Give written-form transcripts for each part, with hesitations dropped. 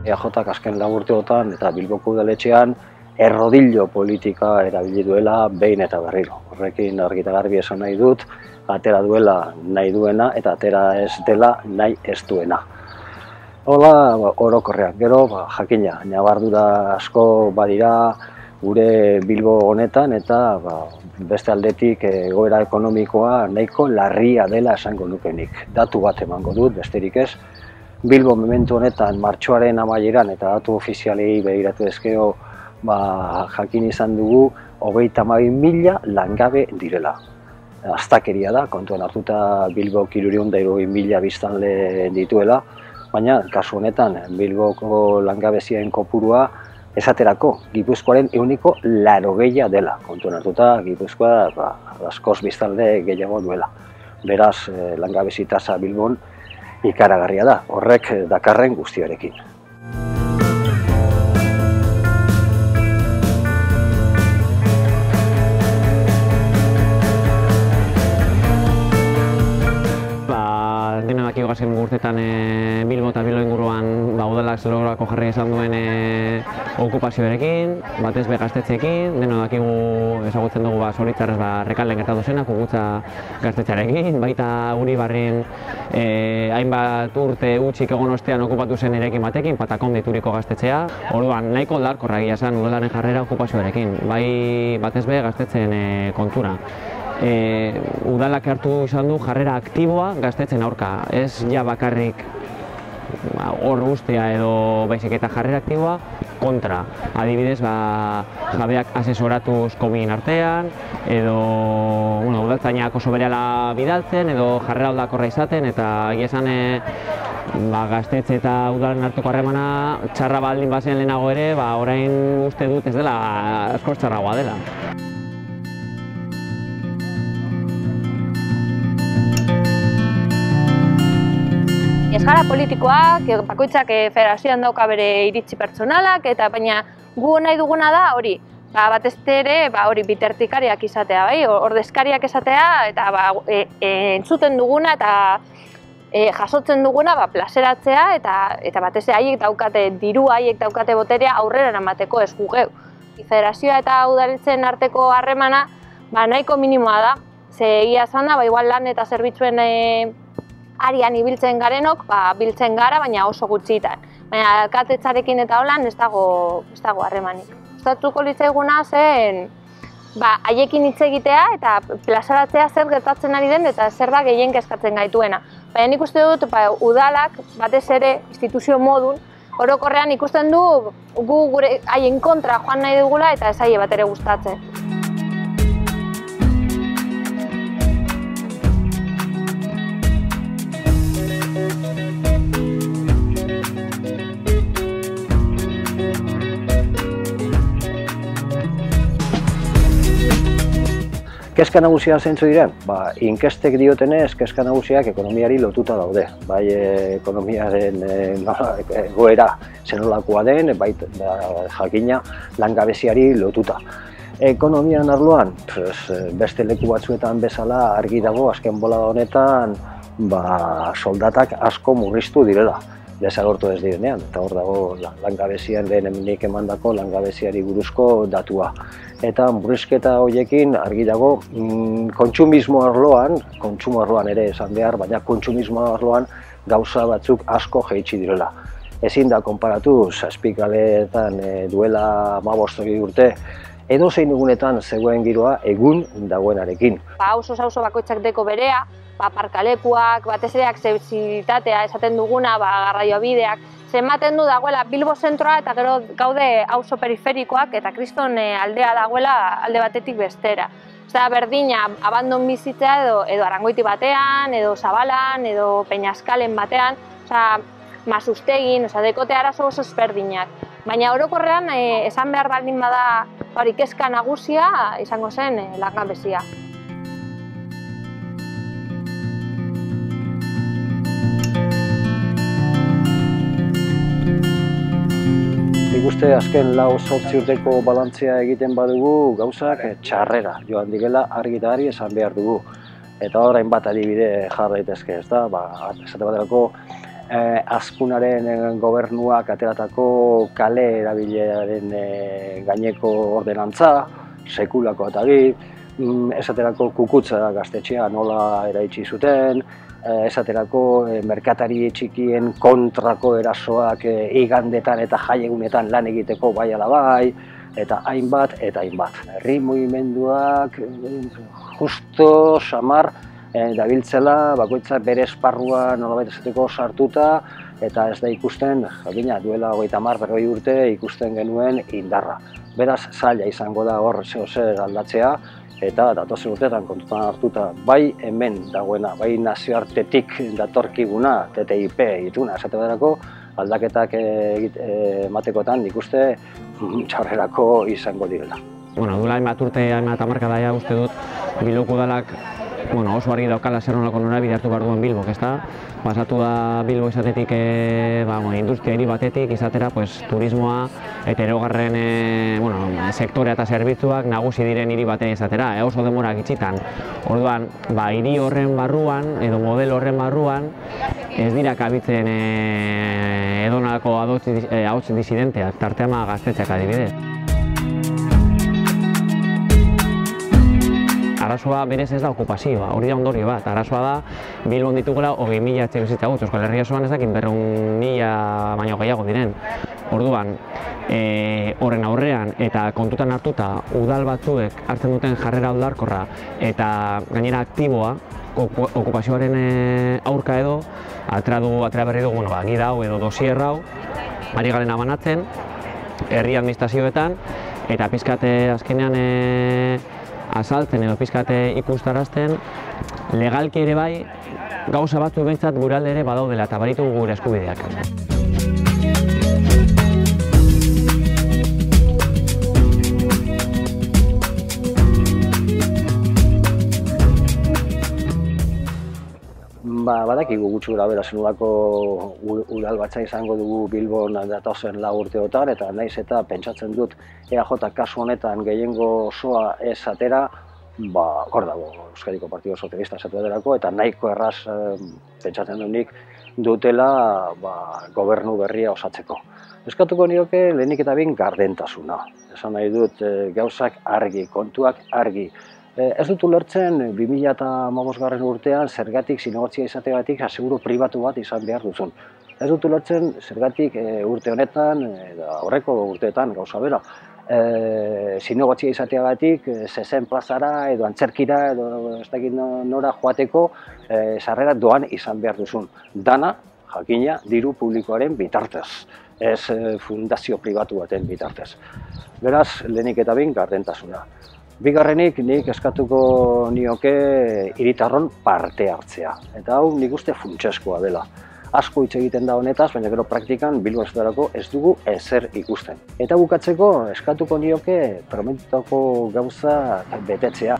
EAJak azken lau urteotan eta Bilboko udaletxean errodillo politika erabili duela behin eta berriro. Horrekin argi eta garbi esan nahi dut, atera duela nahi duena eta atera ez dela nahi ez duena. Hola, orokorrean, gero, jakina, nabardura asko badira gure Bilbo honetan eta beste aldetik egoera ekonomikoa nahiko larria dela esango nukenik. Datu bat emango dut, besterik ez. Bilbo momentu honetan martxoaren amaieran eta datu ofizialei begiratu ezkero jakin izan dugu 32.000 langabe direla. Astakeria da, kontuan hartuta Bilbo 360.000 biztanle dituela, baina kasu honetan Bilboko langabezien kopurua esaterako Gipuzkoaren 80% dela. Kontuan hartuta Gipuzkoa askoz biztanle gehiago duela. Beraz, langabezi tasa Bilbon ikaragarria da, horrek dakarren guztiarekin. Denak azken urteetan Bilbo eta Bilbo inguruan udalak zelorako jarri izan duen okupazioarekin, batez be gaztetxeekin, deno dakigu ezagutzen dugu zoritzarrez Rekalden gertatu zena, Kukutza gaztetxearekin, baita Uribarrin hainbat urte utzik egon ostean okupatu zen erekin batekin, Patakon deituriko gaztetxea. Orduan, nahiko larkorra egia zen udalaren jarrera okupazioarekin, bai batez be gaztetzen kontura. Udalak hartu izan du jarrera aktiboa gaztetzen aurka, ez ja bakarrik hor ustea edo baizik eta jarrera aktiboa kontra. Adibidez, jabeak asesoratuz komien artean, edo udaltzainak oso berehala bidaltzen, edo jarrera aldakorra izaten, eta egia esan gaztetxe eta udalen arteko harremana txarra baldin bazen lehenago ere, orain uste dut ez dela askoz txarragoa dela. Ez gara politikoak, bakoitzak federazioan dauka bere iritzi pertsonalak, eta baina gu nahi duguna da hori, batez ere bitartikariak izatea, ordezkariak izatea, eta entzuten duguna eta jasotzen duguna plazeratzea, eta batez ere haiek daukate diru, haiek daukate boterea aurrera eramateko ez gu geu. Federazioa eta udaletzen arteko harremana nahiko minimoa da, ze egia esan da, igual lan eta zerbitzuen arian ibiltzen garenok, biltzen gara, baina oso gutxitan. Baina alkatetzarekin eta holan ez dago harremanik. Gustatuko litzaiguna zen haiekin hitz egitea eta plazaratzea zer gertatzen ari den eta zer da gehien kezkatzen gaituena. Baina nik uste dut udalak batez ere instituzio modun orokorrean ikusten du gu gure haien kontra joan nahi dugula eta ez haie bat ere gustatzen. Kezka nagusiak zeintzu diren? Inkestek diotenez, kezka nagusiak ekonomiari lotuta daude. Bai ekonomiaren egoera zenolakoa den, bai jakina langabeziari lotuta. Ekonomian arloan, beste leku batzuetan bezala argi dago azken bolada honetan soldatak asko murriztu direla. Desagertu ez direnean, eta hor dago langabezian lehenik emandako langabeziari buruzko datua. Eta murrizketa horiekin argi dago kontsumismo arloan ere esan behar, baina kontsumismo arloan gauza batzuk asko jaitsi direla. Ezin da konparatu zazpikaletan duela 15 urte, edozein egunetan zegoen giroa egun dagoenarekin. Auzo bakoitzak deko berea, parkalekuak, batez ere aksesibilitatea esaten duguna, garraiobideak, zenbaten du dagoela Bilbo zentroa eta gero gaude auzo periferikoak eta kriston aldea dagoela alde batetik bestera. Ez da berdina abandon bizitzea edo Arangoiti batean, edo Zabalan, edo Peñaskalen batean, Mazustegin, dekote arazo oso ezberdinak. Baina orokorrean esan behar baldin bada kezka nagusia izango zen langabezia. Nik uste azken 4 urteko balantzea egiten badugu gauzak txarrera joan direla argi eta argi esan behar dugu. Eta orain bat adibide jar daitezke, ez da? Esate baterako Azkunaren gobernuak ateratako kale erabileraren gaineko ordenantza, sekulako atagi, esaterako Kukutza gaztetxea nola eraitsi zuten, esaterako merkatari txikien kontrako erasoak igandetan eta jaiegunetan lan egiteko bai ala bai, eta hainbat eta hainbat. Herri mugimenduak justo samar dabiltzela, bakoitzak bere esparrua nolabait esateko sartuta, eta ez da ikusten, jakina, duela 30-40 urte ikusten genuen indarra. Beraz, zaila izango da hor zer aldatzea, eta datozen urteetan kontutan hartuta bai hemen dagoena, bai nazioartetik datorkiguna, TTIP ituna esate baterako, aldaketak ematekotan nik uste txarrerako izango direla. Duela hainbat urte, hainbat hamarkada ja uste dut Bilboko udalak oso argi daukala zer nolako norabide hartu behar duen Bilbok, ezta? Pasatu da Bilbo izatetik industria hiri batetik izatera turismoa eta hirugarren sektorea eta zerbitzuak nagusi diren hiri batean izatera, oso denbora gitxitan. Orduan, hiri horren barruan edo modelo horren barruan ez dira kabitzen edonako ahots disidenteak, tartean gaztetxeak adibidez. Arazoa berez ez da okupazioa, hori da ondorio bat. Arazoa da, Bilbon ditugula 20.000 etxebizitza gutxi, Euskal Herria osoan ez dakit 200.000 baino gehiago diren. Orduan, horren aurrean eta kontutan hartuta udal batzuek hartzen duten jarrera oldarkorra eta gainera aktiboa, okupazioaren aurka edo, atera berri dugu gida hau edo dosier hau, ari garen abanatzen, herri administrazioetan, eta pizkate azkenean azaltzen edo pizkate ikustarazten, legalki ere bai, gauza batzu behintzat gure alde ere badaudela eta baditu gure eskubideak. Badakigu gutxi gora bera zenolako udalbatza izango dugu Bilbon datozen 4 urteotan, eta naiz eta pentsatzen dut EAJ kasu honetan gehiengo osoa ez atera, hor dago Euskadiko Partido Sozialista esaterako, eta nahiko erraz pentsatzen dunik dutela gobernu berria osatzeko. Eskatuko nioke lehenik eta behin gardentasuna. Esan nahi dut gauzak argi, kontuak argi. Ez dut ulertzen 2015 urtean zergatik zinegotzia izateagatik aseguru pribatu bat izan behar duzun. Ez dut ulertzen zergatik urte honetan, aurreko urteetan gauza bera, zinegotzia izateagatik zezen plazara edo antzerkira edo ez dakit nora joateko sarrera doan izan behar duzun. Dana, jakina, diru publikoaren bitartez, ez fundazio pribatu baten bitartez. Beraz, lehenik eta behin gardentasuna. Bigarrenik nik eskatuko nioke hiritarron parte hartzea. Eta hau nik uste funtsezkoa dela. Asko hitz egiten da honetaz, baina gero praktikan Bilbo ez dugu ezer ikusten. Eta bukatzeko eskatuko nioke prometutako gauza betetzea.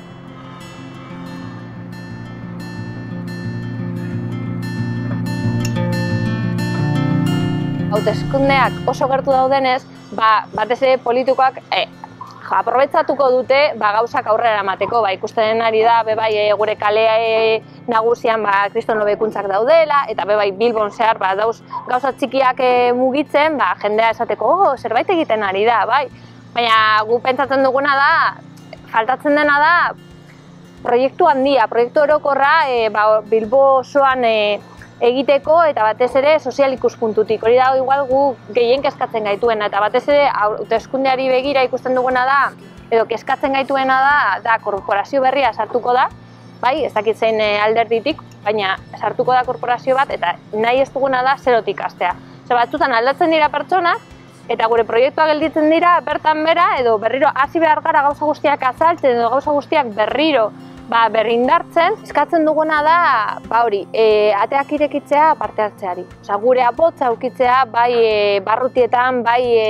Hauteskundeak oso gertu daudenez, batez ere politikoak aprobetxatuko dute gauzak aurrera emateko. Ikusten ari da gure kalea nagusian kriston hobekuntzak daudela, eta Bilbon zehar gauza txikiak mugitzen, jendea esateko zerbait egiten ari da, Baina gu pentsatzen duguna da, faltatzen dena da proiektu handia, proiektu orokorra Bilbo osoan egiteko eta batez ere sozial ikuspuntutik. Hori da igual gu gehien kezkatzen gaituena, eta batez ere hauteskundeari begira ikusten duguna da, edo kezkatzen gaituena da korporazio berria sartuko da, ez dakit zein alderditik, baina sartuko da korporazio bat eta nahi ez duguna da zerotik hastea. Batzutan aldatzen dira pertsonak, eta gure proiektua gelditzen dira bertan bera, edo berriro hasi behar gara gauza guztiak azaltzen, edo gauza guztiak berriro berrindartzen. Eskatzen duguna da, ateak irekitzea parte hartzeari. Gure ahotsa edukitzea, barrutietan,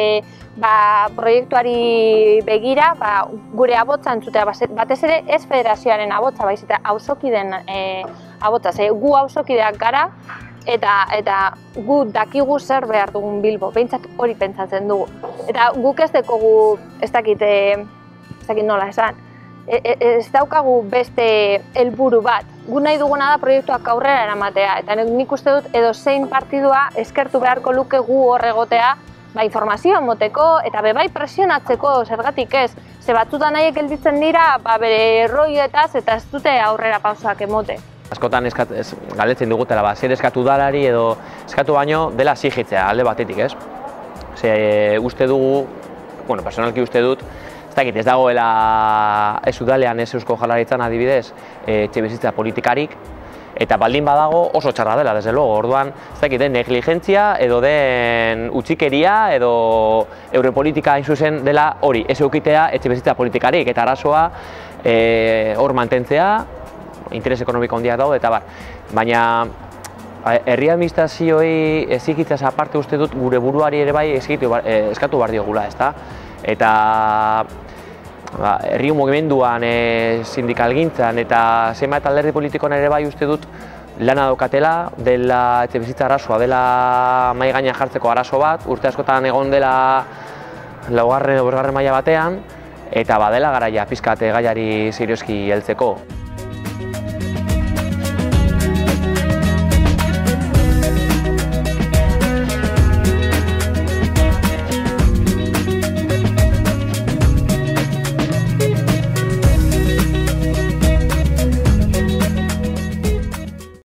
proiektuari begira, gure ahotsa entzutea, batez ere ez federazioaren ahotsa, baizik eta auzokideen ahotsa. Gu auzokideak gara, eta gu dakigu zer behar dugun Bilbo, behintzat hori pentsatzen dugu. Eta guk ez dekogu, ez dakit nola esan, ez daukagu beste helburu bat, gu nahi duguna da proiektuak aurrera eramatea, eta nik uste dut edo zein partidua eskertu beharko luke gu hor egotea, informazioa moteko eta bai presionatzeko, zergatik ez, ze batzutan nahiek gelditzen dira bere erroioetaz eta ez dute aurrera pausoak emote. Askotan galdetzen dugutela, zer eskatu udalari edo eskatu baino dela exijitzea alde batetik, ez? Uste dugu, personalki uste dut, ez dagoela ez udalean ez Eusko Jaurlaritzan adibidez etxebizitza politikarik, eta baldin badago oso txarra dela, desde luego, orduan, den negligentzia edo den utzikeria edo euren politika hain zuzen dela hori, ez eukitea etxebizitza politikarik, eta arazoa hor mantentzea, interes ekonomiko handiak daude, eta bar. Baina, herri administrazioei ezikitzaz aparte uste dut gure buruari ere bai eskatu behar diogula, ezta? Eta herri mugimenduan, sindikalgintzan eta zenbait alderdi politikoan ere bai uste dut lana daukatela, dela etxebizitza arazoa, dela mahai gainean jartzeko arazo bat, urte askotan egon dela 4. edo 5. maila batean, eta badela garaia pixkat gaiari serioski heltzeko.